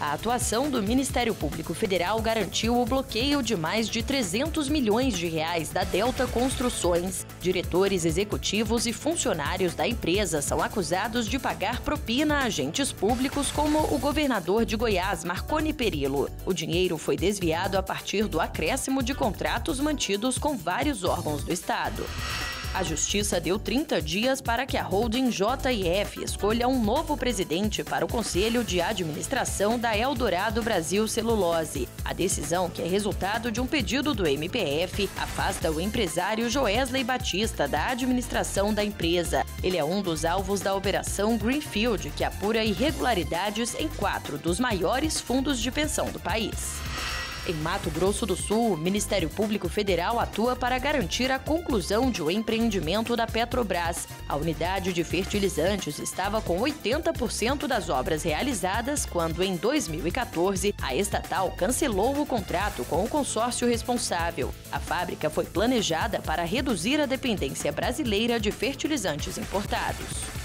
A atuação do Ministério Público Federal garantiu o bloqueio de mais de 300 milhões de reais da Delta Construções. Diretores executivos e funcionários da empresa são acusados de pagar propina a agentes públicos como o governador de Goiás, Marconi Perillo. O dinheiro foi desviado a partir do acréscimo de contratos mantidos com vários órgãos do Estado. A Justiça deu 30 dias para que a holding JF escolha um novo presidente para o Conselho de Administração da Eldorado Brasil Celulose. A decisão, que é resultado de um pedido do MPF, afasta o empresário Joesley Batista da administração da empresa. Ele é um dos alvos da Operação Greenfield, que apura irregularidades em 4 dos maiores fundos de pensão do país. Em Mato Grosso do Sul, o Ministério Público Federal atua para garantir a conclusão de um empreendimento da Petrobras. A unidade de fertilizantes estava com 80% das obras realizadas quando, em 2014, a estatal cancelou o contrato com o consórcio responsável. A fábrica foi planejada para reduzir a dependência brasileira de fertilizantes importados.